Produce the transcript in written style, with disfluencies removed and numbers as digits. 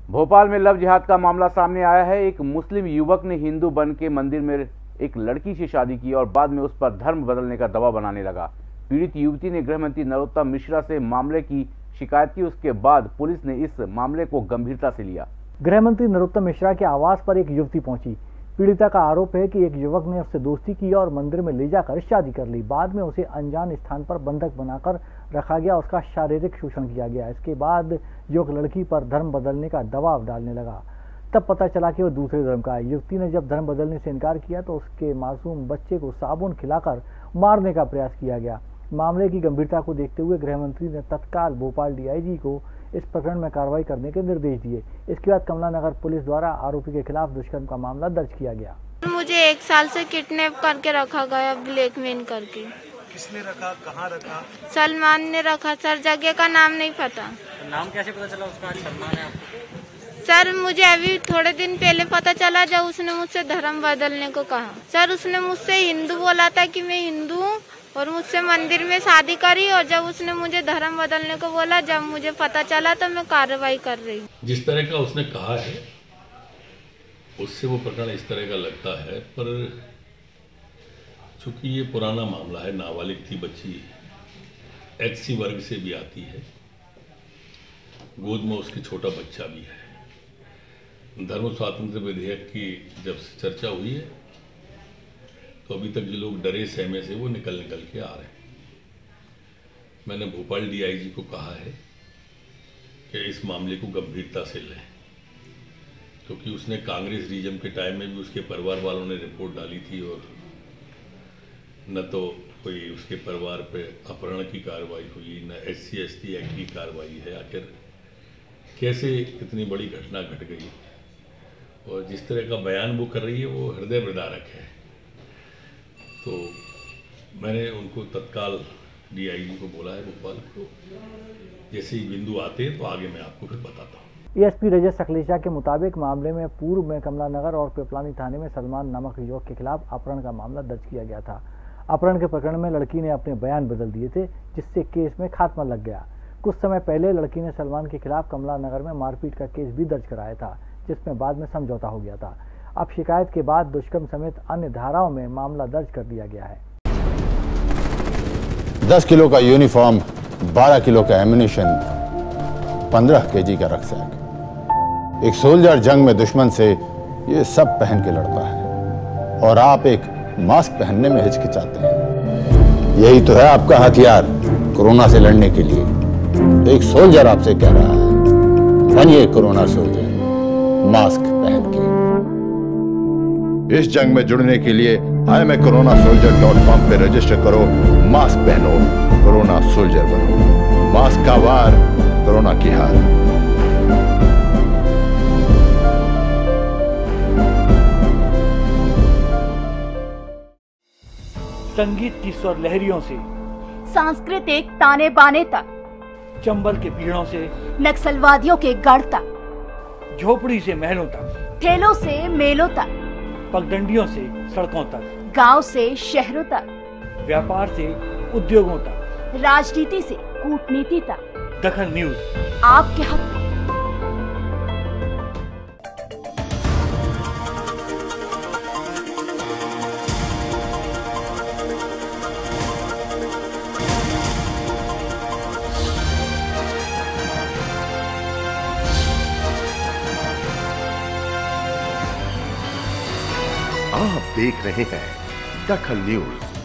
भोपाल में लव जिहाद का मामला सामने आया है। एक मुस्लिम युवक ने हिंदू बन के मंदिर में एक लड़की से शादी की और बाद में उस पर धर्म बदलने का दबाव बनाने लगा। पीड़ित युवती ने गृह मंत्री नरोत्तम मिश्रा से मामले की शिकायत की। उसके बाद पुलिस ने इस मामले को गंभीरता से लिया। गृह मंत्री नरोत्तम मिश्रा के आवास पर एक युवती पहुंची। पीड़िता का आरोप है कि एक युवक ने उससे दोस्ती की और मंदिर में ले जाकर शादी कर ली। बाद में उसे अनजान स्थान पर बंधक बनाकर रखा गया, उसका शारीरिक शोषण किया गया। इसके बाद युवक लड़की पर धर्म बदलने का दबाव डालने लगा। तब पता चला कि वह दूसरे धर्म का है। युवती ने जब धर्म बदलने से इनकार किया तो उसके मासूम बच्चे को साबुन खिलाकर मारने का प्रयास किया गया। मामले की गंभीरता को देखते हुए गृह मंत्री ने तत्काल भोपाल डीआईजी को इस प्रकरण में कार्रवाई करने के निर्देश दिए। इसके बाद कमला नगर पुलिस द्वारा आरोपी के खिलाफ दुष्कर्म का मामला दर्ज किया गया। मुझे 1 साल से किडनैप करके रखा गया, ब्लैकमेल करके। किसने रखा, कहाँ रखा? सलमान ने रखा सर, जगह का नाम नहीं पता। नाम कैसे पता चला उसका? सलमान है आपको? सर मुझे अभी थोड़े दिन पहले पता चला जब उसने मुझसे धर्म बदलने को कहा। सर उसने मुझसे हिंदू बोला था कि मैं हिंदू हूँ और मुझसे मंदिर में शादी करी, और जब उसने मुझे धर्म बदलने को बोला, जब मुझे पता चला तो मैं कार्रवाई कर रही हूँ। जिस तरह का उसने कहा है उससे वो प्रकरण इस तरह का लगता है, पर चूंकि ये पुराना मामला है, नाबालिग थी बच्ची, एचसी वर्ग से भी आती है, गोद में उसकी छोटा बच्चा भी है। धर्म स्वातंत्र विधेयक की जब से चर्चा हुई है तो अभी तक जो लोग डरे सहमे से वो निकल के आ रहे हैं। मैंने भोपाल डीआईजी को कहा है कि इस मामले को गंभीरता से लें, क्योंकि उसने कांग्रेस रीजन के टाइम में भी उसके परिवार वालों ने रिपोर्ट डाली थी और न तो कोई उसके परिवार पे अपहरण की कार्रवाई हुई, न SC/ST एक्ट की कार्रवाई है। आखिर कैसे इतनी बड़ी घटना घट गई, और जिस तरह का बयान वो कर रही है वो हृदय विदारक है। तो मैंने उनको तत्काल डीआईजी को बोला है भोपाल को, जैसे ही बिंदु आते हैं तो आगे मैं आपको फिर बताता हूँ। एएसपी रजत सकलेचा के मुताबिक मामले में पूर्व में कमला नगर और पिपलानी थाने में सलमान नामक युवक के खिलाफ अपहरण का मामला दर्ज किया गया था। अपहरण के प्रकरण में लड़की ने अपने बयान बदल दिए थे, जिससे केस में खात्मा लग गया। कुछ समय पहले लड़की ने सलमान के खिलाफ कमला नगर में मारपीट का केस भी दर्ज कराया था, जिसमें बाद में समझौता हो गया था। अब शिकायत के बाद दुष्कर्म समेत अन्य धाराओं में मामला दर्ज कर दिया गया है। 10 किलो का यूनिफॉर्म, 12 किलो का एम्युनिशन, 15 केजी का रक्सैक। एक सोल्जर जंग में दुश्मन से ये सब पहन के लड़ता है और आप एक मास्क पहनने में हिचकिचाते हैं। यही तो है आपका हथियार कोरोना से लड़ने के लिए। तो एक सोल्जर आपसे कह रहा है, बनिए कोरोना सोल्जर, मास्क पहन के। इस जंग में जुड़ने के लिए IamACoronaSoldier.com पे रजिस्टर करो। मास्क पहनो, कोरोना सोल्जर बनो। मास्क का वार, कोरोना की हार। संगीत की स्वर लहरियों से सांस्कृतिक ताने बाने तक, चंबल के पीड़ों से नक्सलवादियों के गढ़ तक, झोपड़ी से महलों तक, ठेलों से मेलों तक, पगडंडियों से सड़कों तक, गांव से शहरों तक, व्यापार से उद्योगों तक, राजनीति से कूटनीति तक, दखल न्यूज आपके हक में। आप देख रहे हैं दखल न्यूज।